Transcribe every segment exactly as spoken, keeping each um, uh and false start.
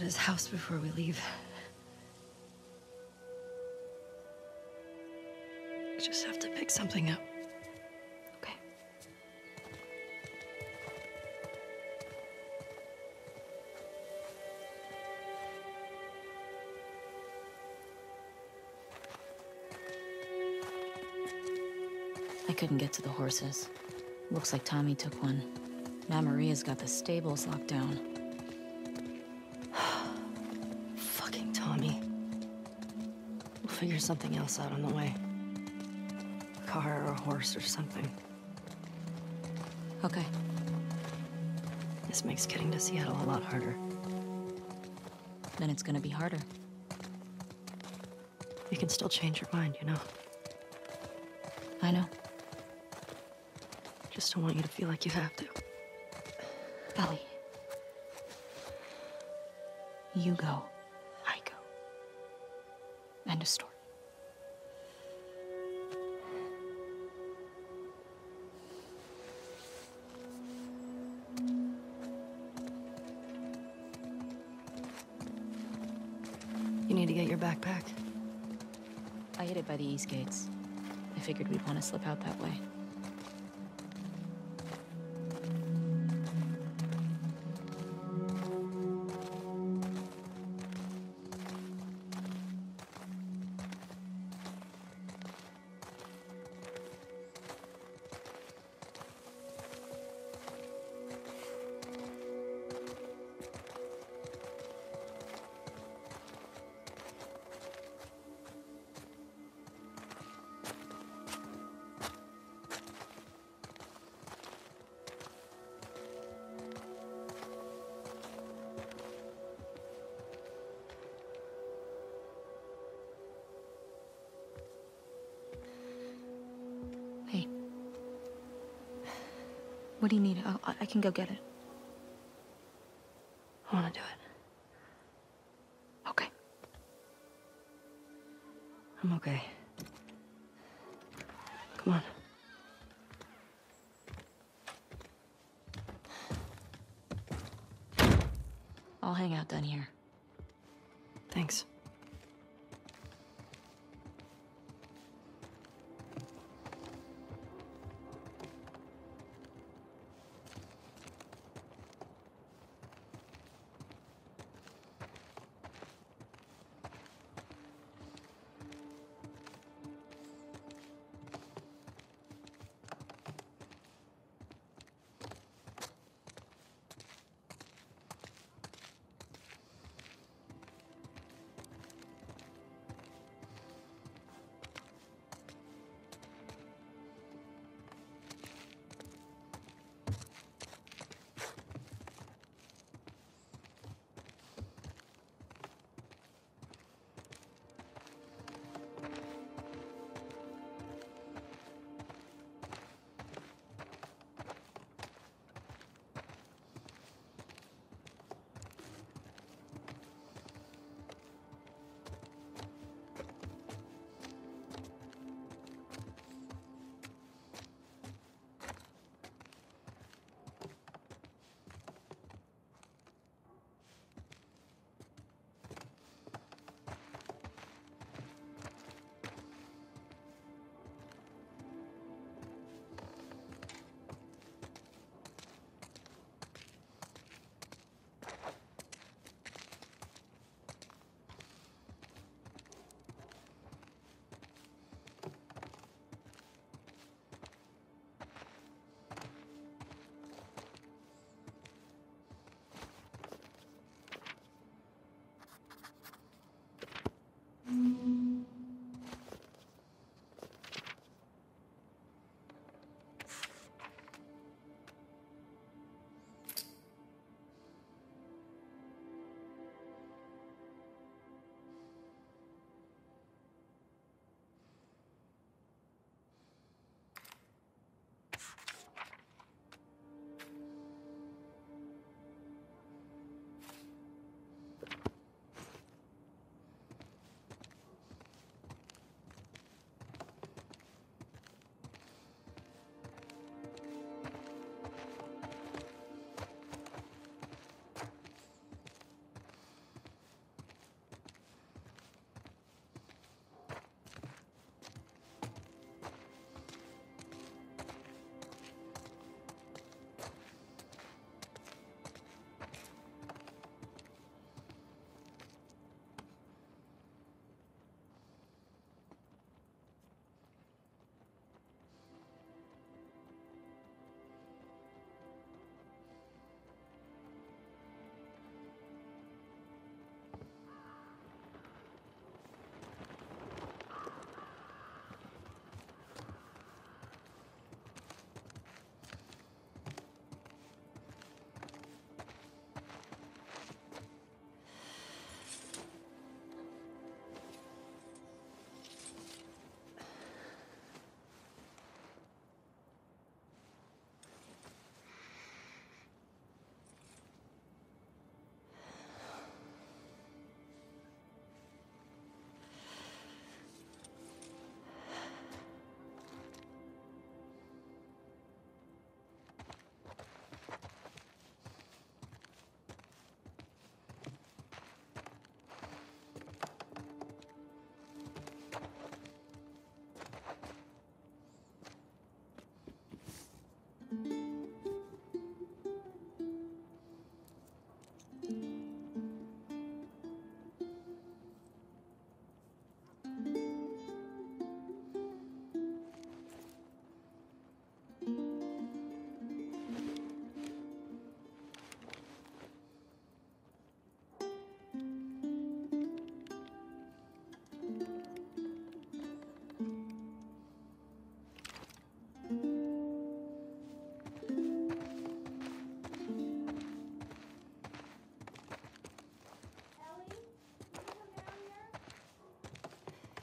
at his house before we leave. We just have to pick something up. Okay. I couldn't get to the horses. Looks like Tommy took one. Now Maria's got the stables locked down. Fucking Tommy. We'll figure something else out on the way. A car or a horse or something. Okay. This makes getting to Seattle a lot harder. Then it's gonna be harder. You can still change your mind, you know? I know. Just don't want you to feel like you have to. Ellie. You go. I go. End of story. You need to get your backpack. I hid it by the east gates. I figured we'd want to slip out that way. Hey. What do you need? I'll, I can go get it. I want to do it. Okay. I'm okay. Come on. I'll hang out down here. Thanks.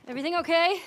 Everything okay?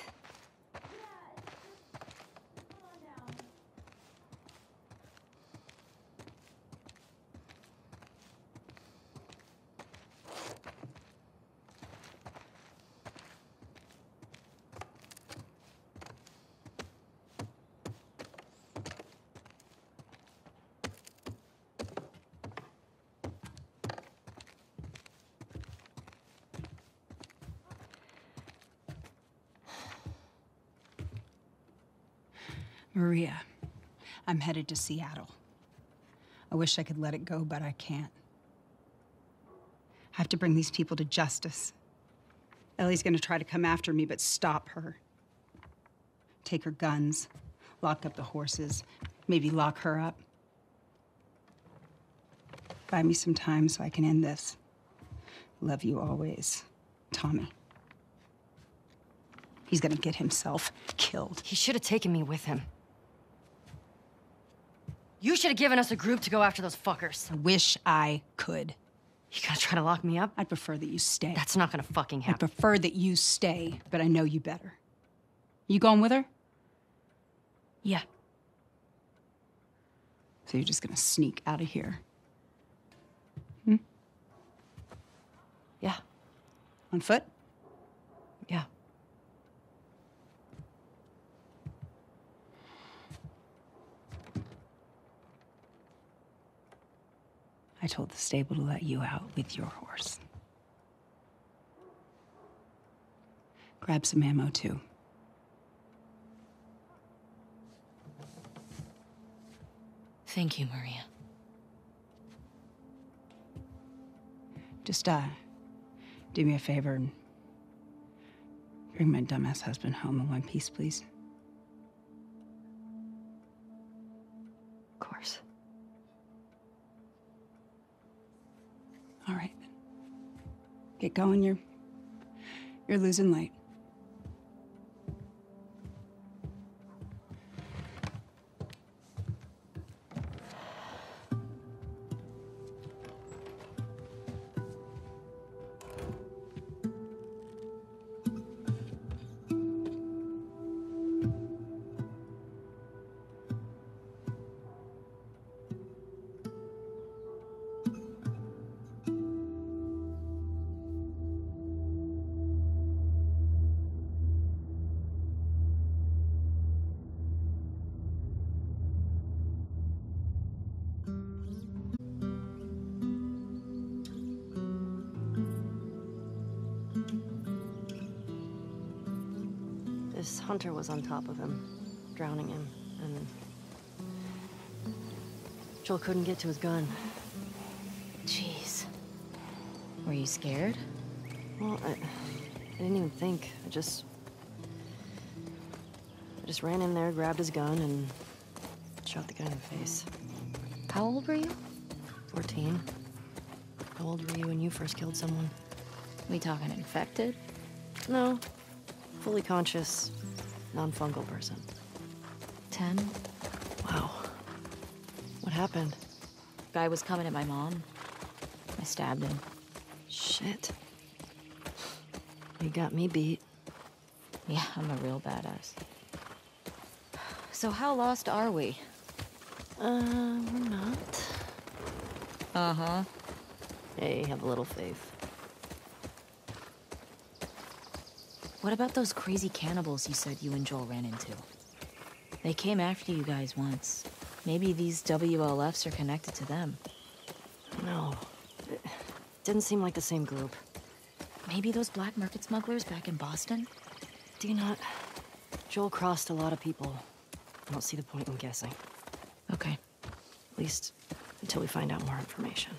Maria, I'm headed to Seattle. I wish I could let it go, but I can't. I have to bring these people to justice. Ellie's gonna try to come after me, but stop her. Take her guns, lock up the horses, maybe lock her up. Buy me some time so I can end this. Love you always, Tommy. He's gonna get himself killed. He should have taken me with him. You should have given us a group to go after those fuckers. I wish I could. You gonna try to lock me up? I'd prefer that you stay. That's not gonna fucking I happen. prefer that you stay, but I know you better. You going with her? Yeah. So you're just gonna sneak out of here? Hmm? Yeah. On foot? Yeah. I told the stable to let you out with your horse. Grab some ammo, too. Thank you, Maria. Just, uh, do me a favor and bring my dumbass husband home in one piece, please. Of course. All right. Get going, you're... you're losing light. This hunter was on top of him, drowning him, and Joel couldn't get to his gun. Jeez. Were you scared? Well, I, I didn't even think. I just... I just ran in there, grabbed his gun, and shot the guy in the face. How old were you? fourteen. How old were you when you first killed someone? We talking infected? No. Fully conscious, non-fungal person. Ten? Wow. What happened? Guy was coming at my mom. I stabbed him. Shit. You got me beat. Yeah, I'm a real badass. So how lost are we? Uh, we're not. Uh-huh. Hey, have a little faith. What about those crazy cannibals you said you and Joel ran into? They came after you guys once. Maybe these W L Fs are connected to them. No. It didn't seem like the same group. Maybe those black market smugglers back in Boston? Do you not? Joel crossed a lot of people. I don't see the point in guessing. Okay. At least until we find out more information.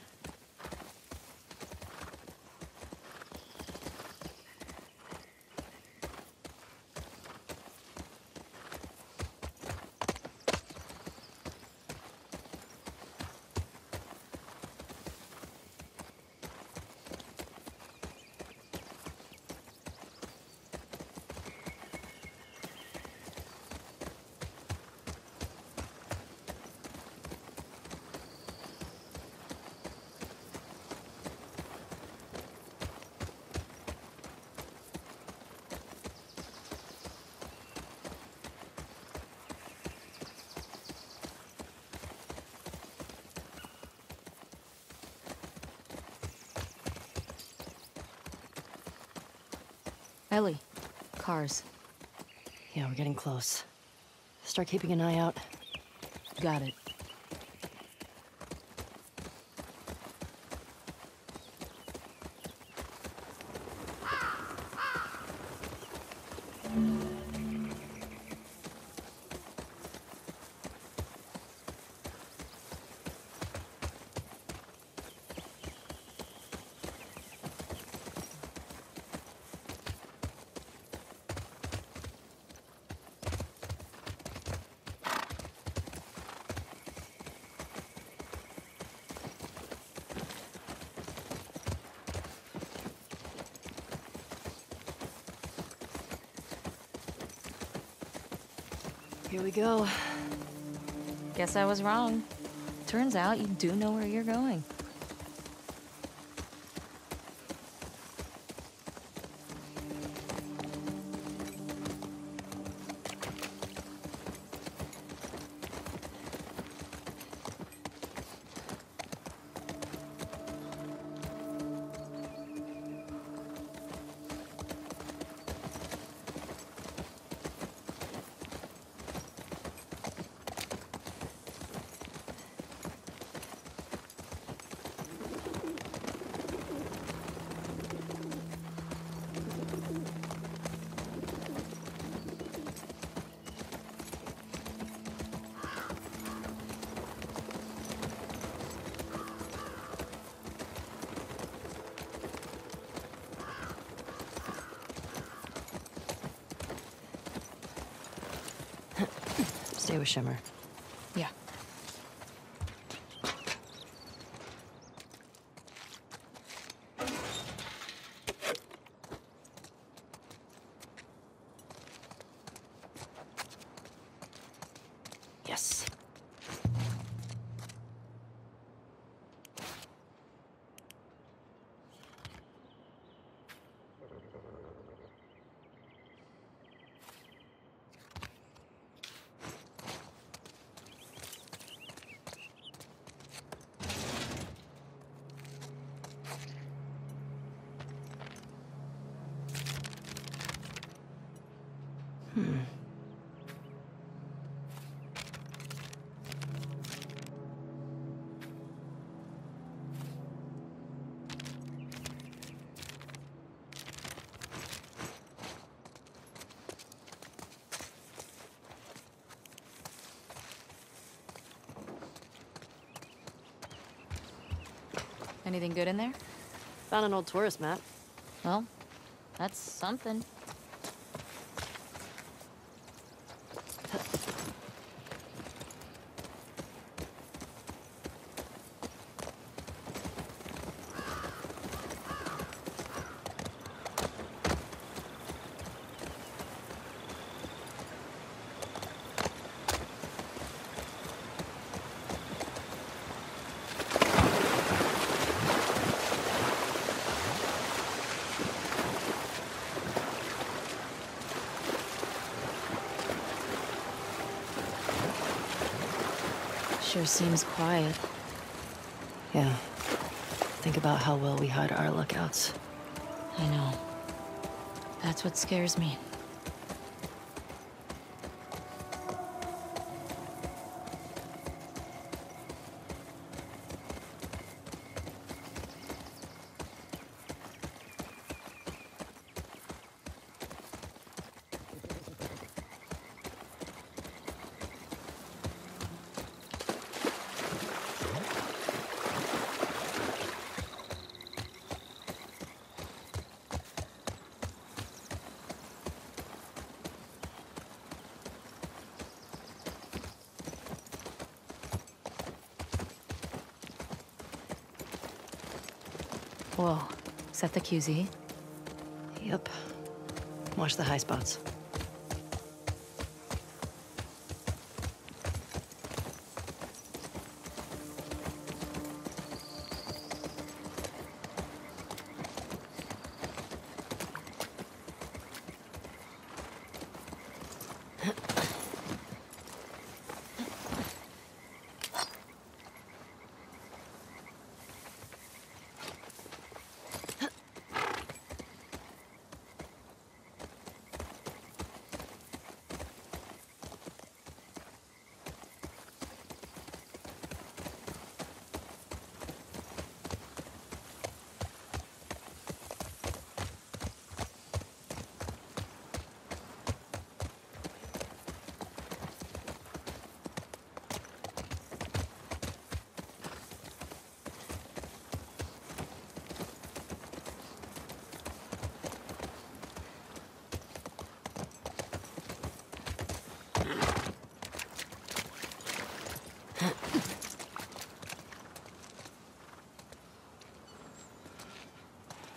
Ellie, cars. Yeah, we're getting close. Start keeping an eye out. Got it. Here we go. Guess I was wrong. Turns out you do know where you're going. Stay with Shimmer. Yeah. Yes. Hmm. Anything good in there? Found an old tourist map. Well, that's something. Sure seems quiet. Yeah. Think about how well we hide our lookouts. I know. That's what scares me. Whoa. Is that the Q Z? Yep. Watch the high spots.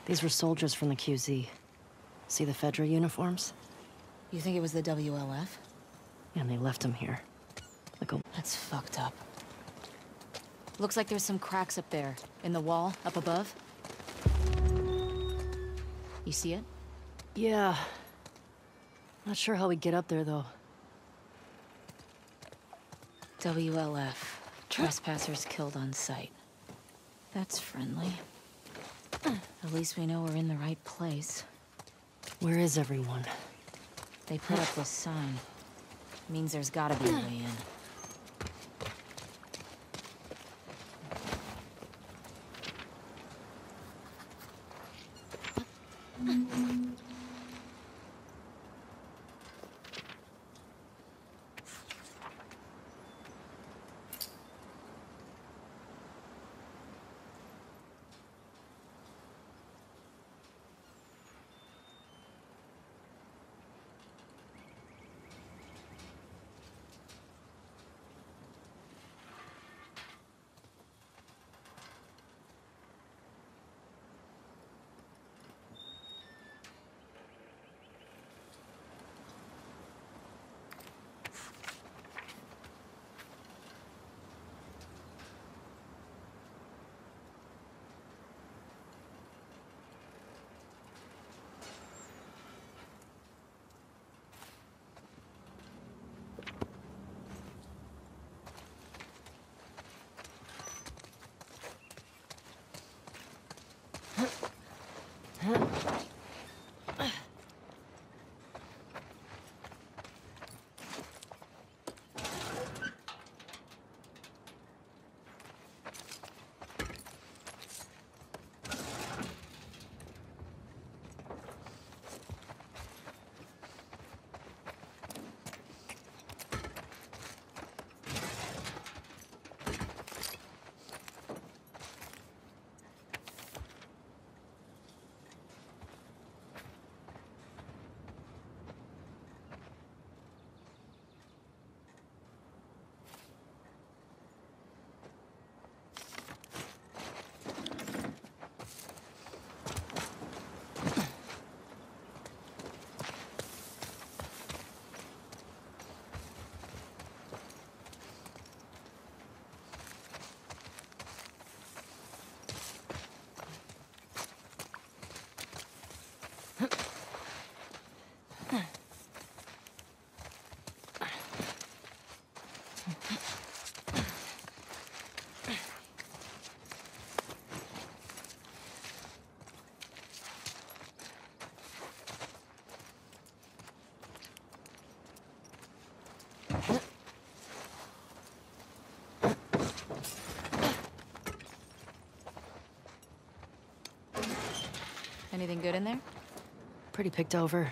These were soldiers from the Q Z. See the Fedra uniforms? You think it was the W L F? And they left them here. Like a... That's fucked up. Looks like there's some cracks up there, in the wall, up above. You see it? Yeah. Not sure how we get up there, though. W L F. Trespassers killed on sight. That's friendly. At least we know we're in the right place. Where is everyone? They put up this sign. Means there's gotta be a way in. Anything good in there? Pretty picked over.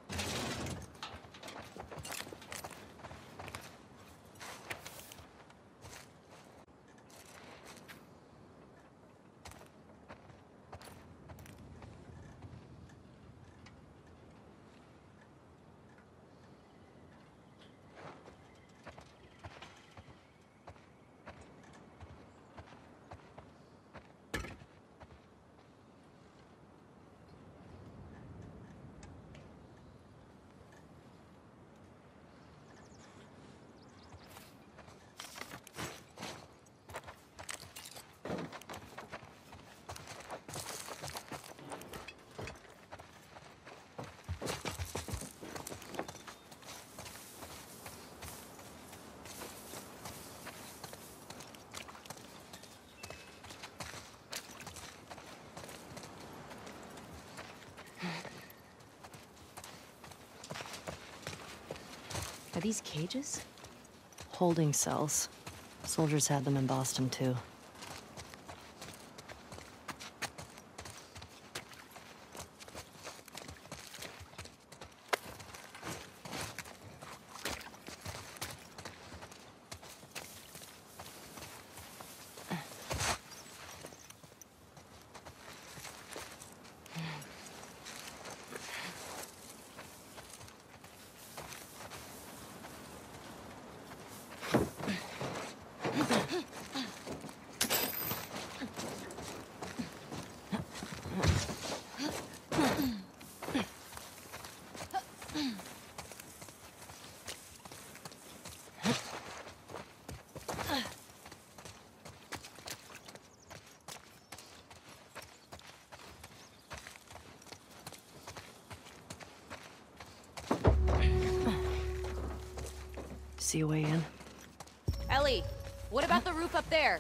Are these cages? Holding cells. Soldiers had them in Boston, too. see a way in. Ellie, what about the roof up there?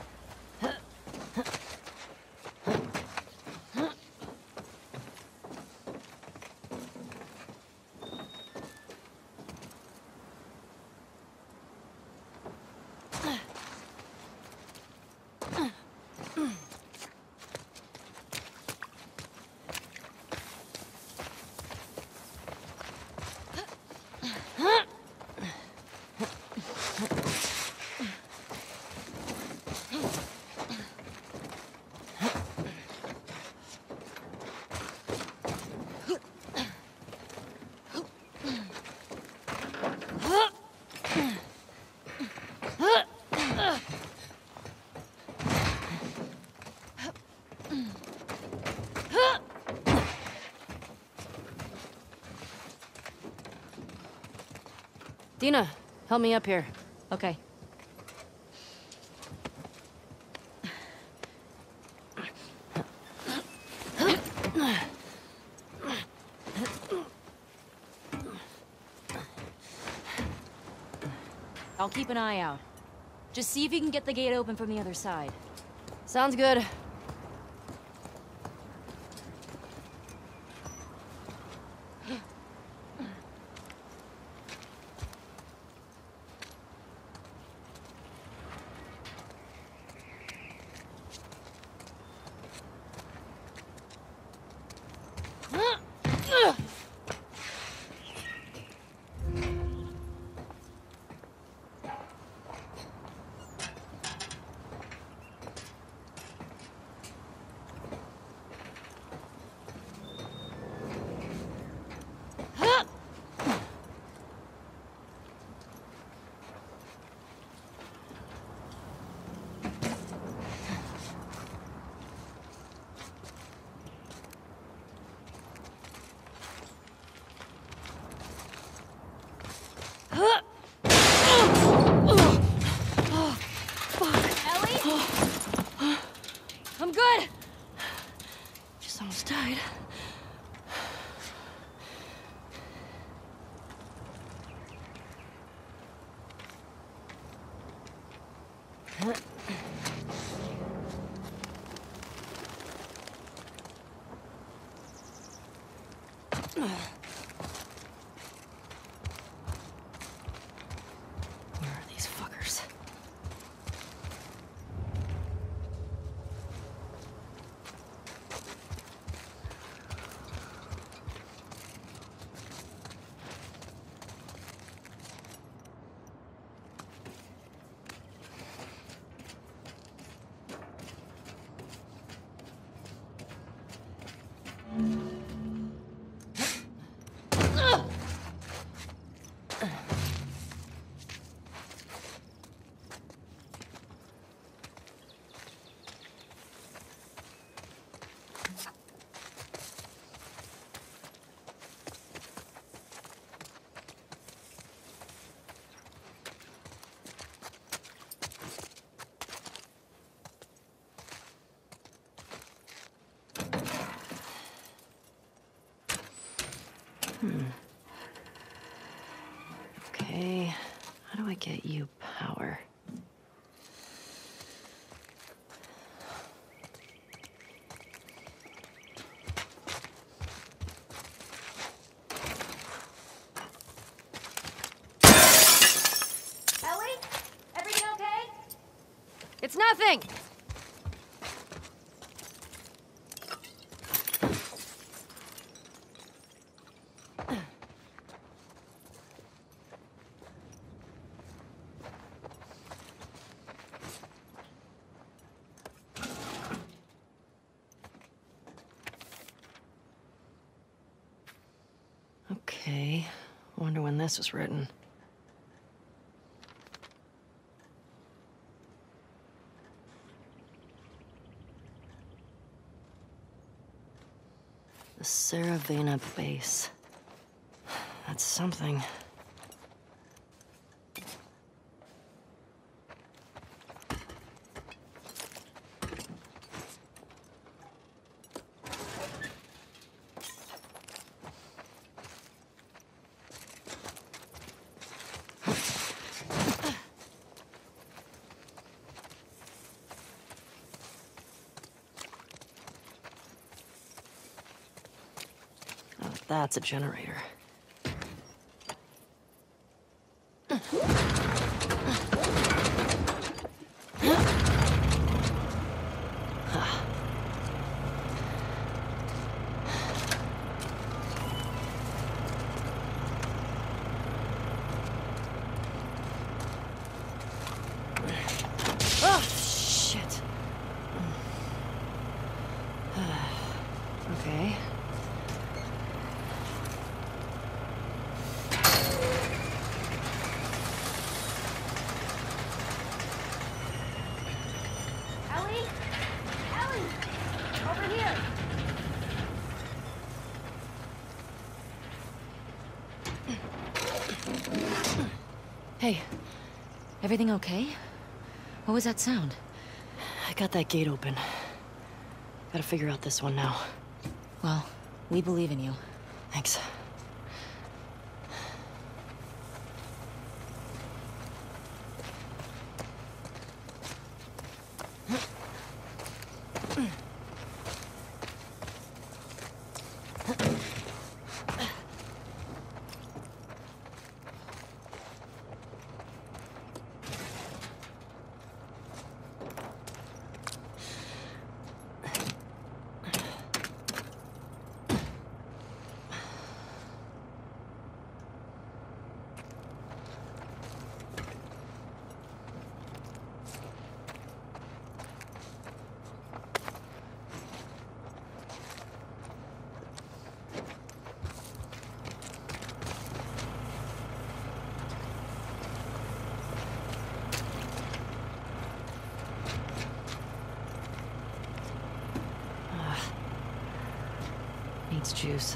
Dina, help me up here. Okay. I'll keep an eye out. Just see if you can get the gate open from the other side. Sounds good. I'm good! Just almost died. Where are these fuckers? Hmm. Okay, how do I get you power? Ellie? Everything okay? It's nothing! Okay, wonder when this was written. The Saravena base. That's something. that's a generator. Oh, shit. Okay. Ellie? Ellie! Over here! Hey, everything okay? What was that sound? I got that gate open. Gotta figure out this one now. Well, we believe in you. Thanks. Needs juice.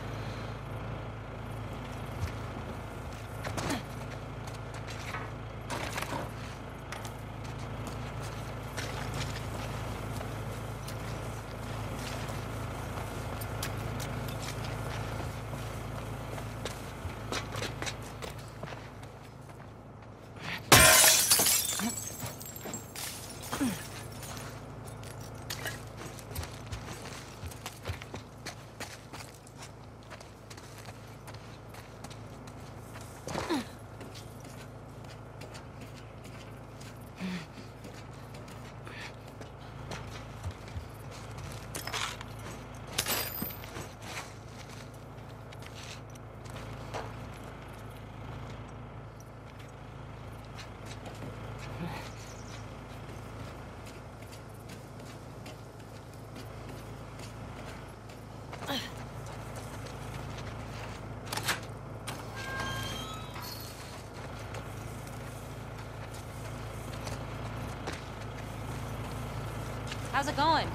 How's it going?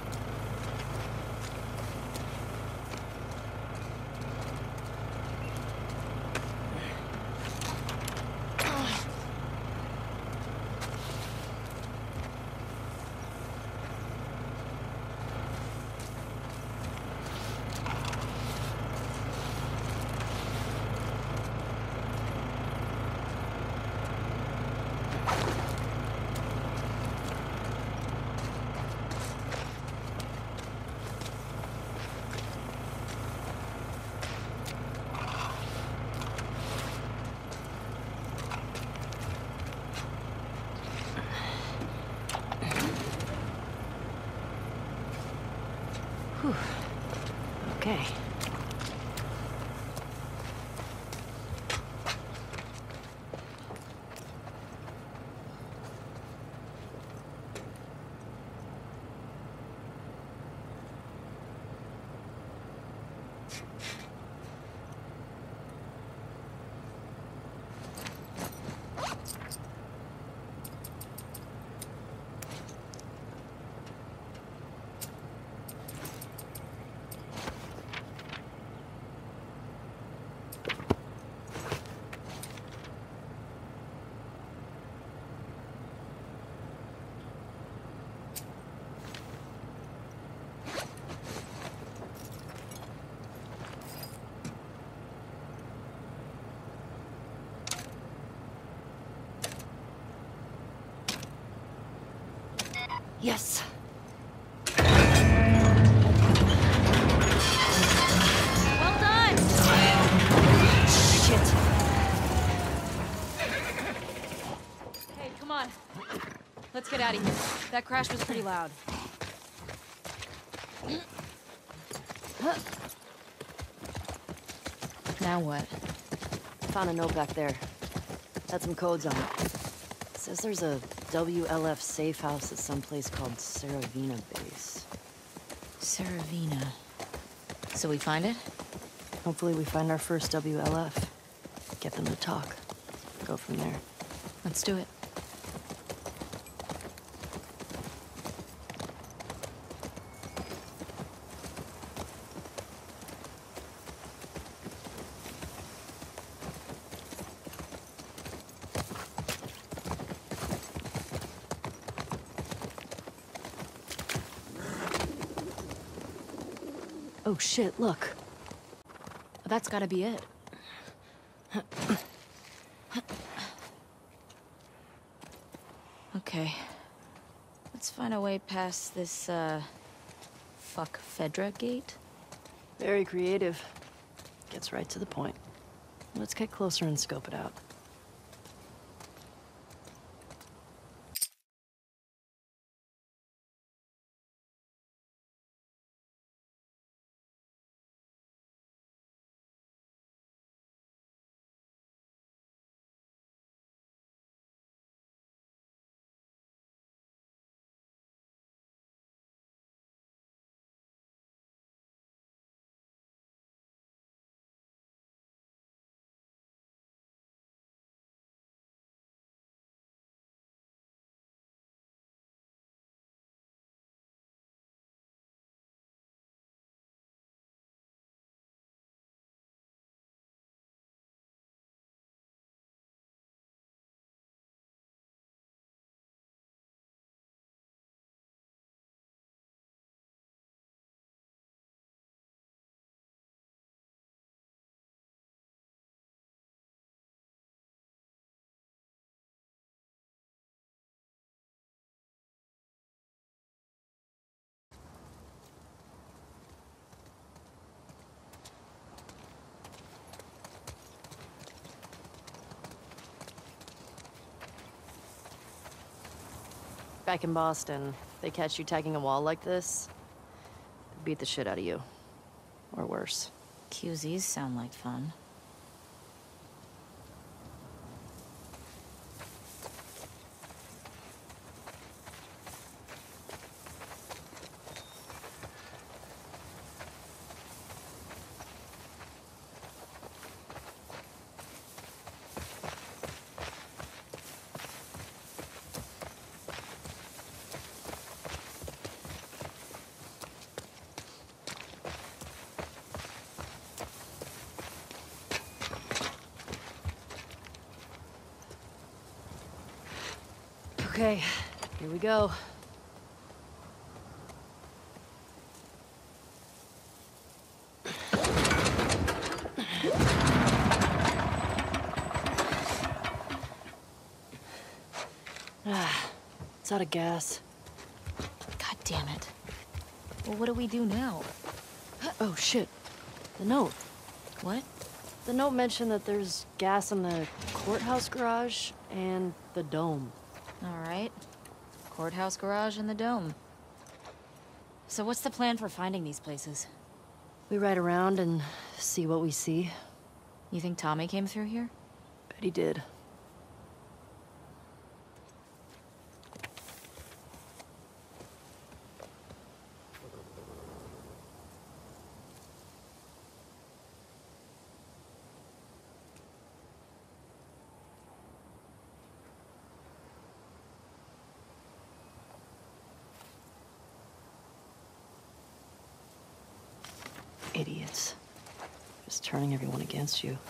Whew. Okay. out of here. That crash was pretty loud. Now what? Found a note back there. Had some codes on it. Says there's a W L F safe house at some place called Saravina Base. Saravina. So we find it? Hopefully we find our first W L F. Get them to talk. Go from there. Let's do it. Oh shit, look. That's gotta be it. Okay. Let's find a way past this, uh... fuck Fedra gate? Very creative. Gets right to the point. Let's get closer and scope it out. Back in Boston, they catch you tagging a wall like this, they beat the shit out of you. Or worse. Q Zs sound like fun. Okay, here we go. Ah, it's out of gas. God damn it. Well, what do we do now? Oh shit, the note. What? The note mentioned that there's gas in the courthouse garage and the dome. All right. Courthouse garage and the dome. So what's the plan for finding these places? We ride around and see what we see. You think Tommy came through here? Bet he did. Idiots. Just turning everyone against you.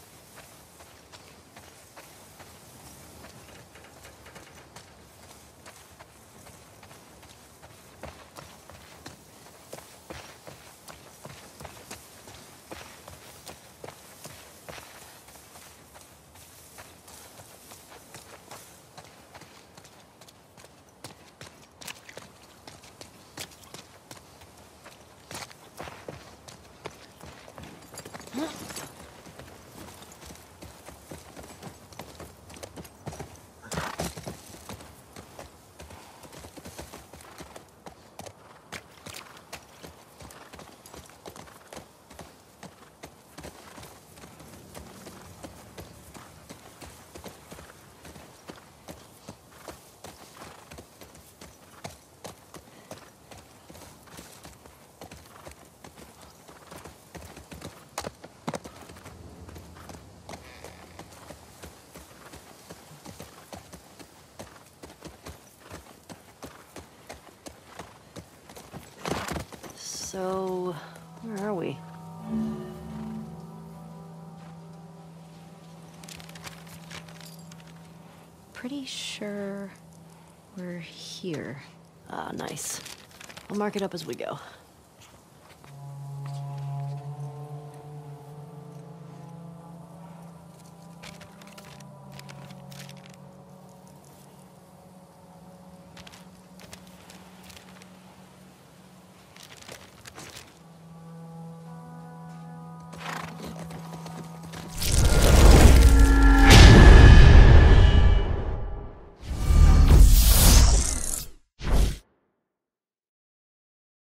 So, where are we? Pretty sure we're here. Ah, nice. I'll mark it up as we go.